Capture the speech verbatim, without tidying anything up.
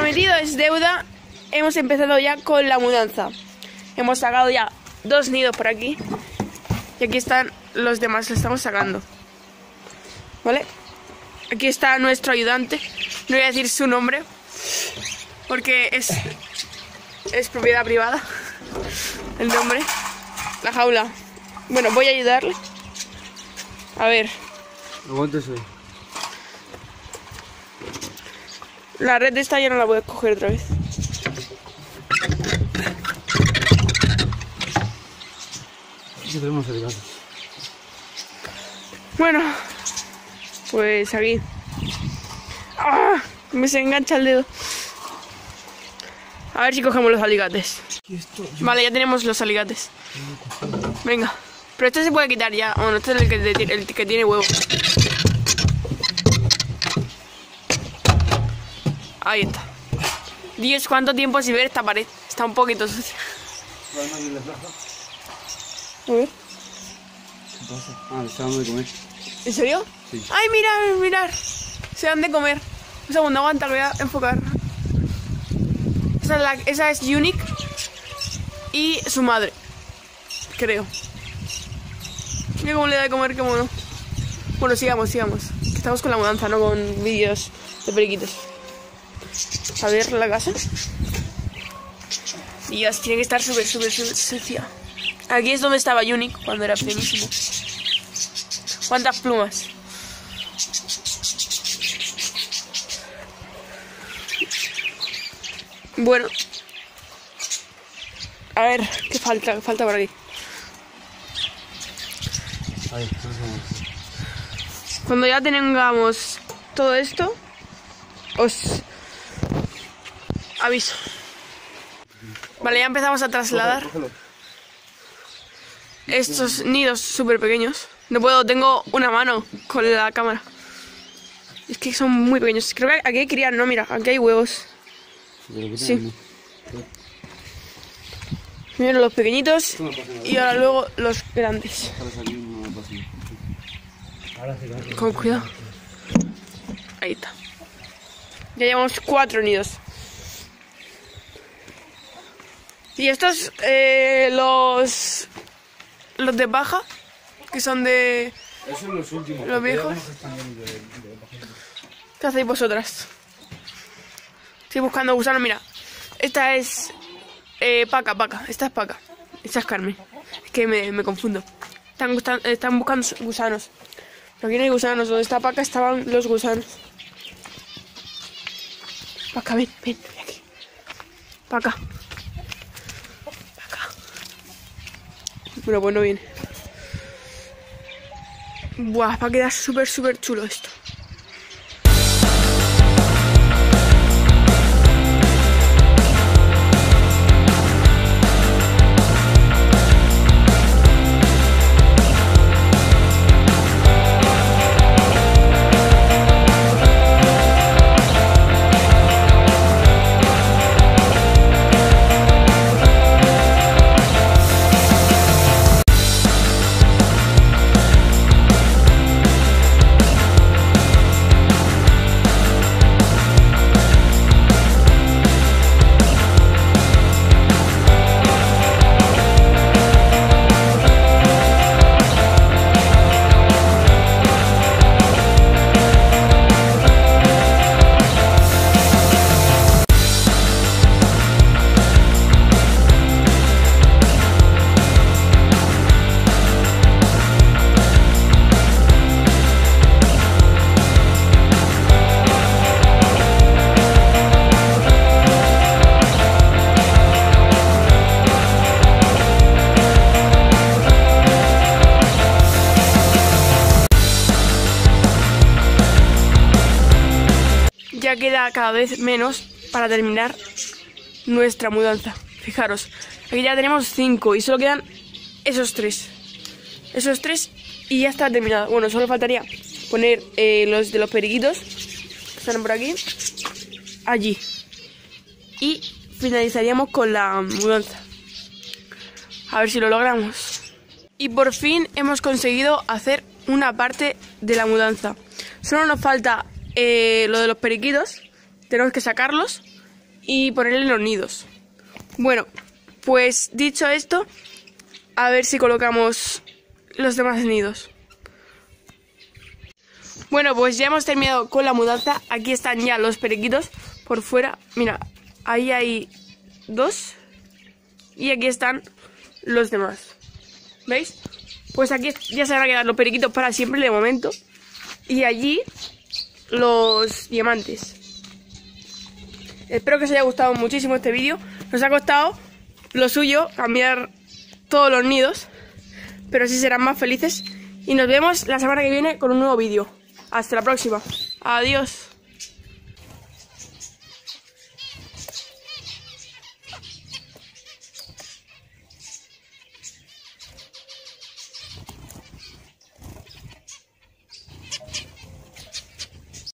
prometido es deuda. Hemos empezado ya con la mudanza. Hemos sacado ya dos nidos por aquí. Y aquí están los demás, los estamos sacando. ¿Vale? Aquí está nuestro ayudante. No voy a decir su nombre porque es, es propiedad privada. El nombre. La jaula. Bueno, voy a ayudarle. A ver. Aguántese. La red de esta ya no la voy a coger otra vez. Aquí tenemos el gato. Bueno, pues aquí. ¡Ah! Me se engancha el dedo. A ver si cogemos los alicates. Vale, ya tenemos los alicates. Venga. Pero este se puede quitar ya. Bueno, este es el que, el que tiene huevo. Ahí está. Dios, cuánto tiempo sin ver esta pared. Está un poquito sucia. A ver. ¿Qué pasa? Ah, le está dando de comer. ¿En serio? Sí. Ay, mirar, mirar. Se dan de comer. Un segundo, aguanta, voy a enfocar. Esa es, la, esa es Unique y su madre, creo. Mira cómo le da de comer, qué mono. Bueno, sigamos, sigamos. Estamos con la mudanza, no con vídeos de periquitos. A ver la casa. Dios, tiene que estar súper, súper, súper sucia. Aquí es donde estaba Unique cuando era pequeñísimo. ¿Cuántas plumas? Bueno. A ver, ¿qué falta? ¿Qué falta por aquí? Ahí, Cuando ya tengamos todo esto, os aviso. Vale, ya empezamos a trasladar cógelo, cógelo. estos nidos súper pequeños. No puedo, tengo una mano con la cámara. Es que son muy pequeños. Creo que aquí hay crías, no, mira, aquí hay huevos. Sí. Primero los pequeñitos y ahora luego los grandes. Con cuidado. Ahí está. Ya llevamos cuatro nidos. Y estos, eh, los los de paja, que son de Esos son los últimos. los viejos. ¿Qué hacéis vosotras? Estoy buscando gusanos, mira. Esta es eh, paca, paca. Esta es paca. Esta es Carmen. Es que me, me confundo. Están, gustan, están buscando gusanos. Pero aquí no hay gusanos. Donde está paca estaban los gusanos. Paca, ven, ven, ven aquí. Paca. Paca. Bueno, pues no viene. Buah, va a quedar súper, súper chulo esto. Ya queda cada vez menos para terminar nuestra mudanza. Fijaros, aquí ya tenemos cinco y solo quedan esos tres. Esos tres y ya está terminado. Bueno, solo faltaría poner eh, los de los periquitos, que están por aquí, allí. Y finalizaríamos con la mudanza. A ver si lo logramos. Y por fin hemos conseguido hacer una parte de la mudanza. Solo nos falta eh, lo de los periquitos. Tenemos que sacarlos y ponerle los nidos. Bueno, pues dicho esto, a ver si colocamos los demás nidos. Bueno, pues ya hemos terminado con la mudanza. Aquí están ya los periquitos por fuera. Mira, ahí hay dos. Y aquí están los demás. ¿Veis? Pues aquí ya se van a quedar los periquitos para siempre de momento. Y allí los diamantes. Espero que os haya gustado muchísimo este vídeo. Nos ha costado lo suyo cambiar todos los nidos, pero así serán más felices. Y nos vemos la semana que viene con un nuevo vídeo. Hasta la próxima. Adiós.